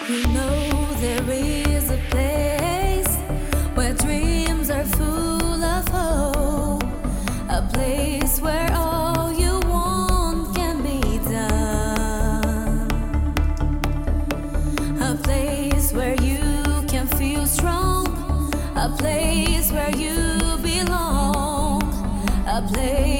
You know there is a place where dreams are full of hope, a place where all you want can be done, a place where you can feel strong, a place where you belong, a place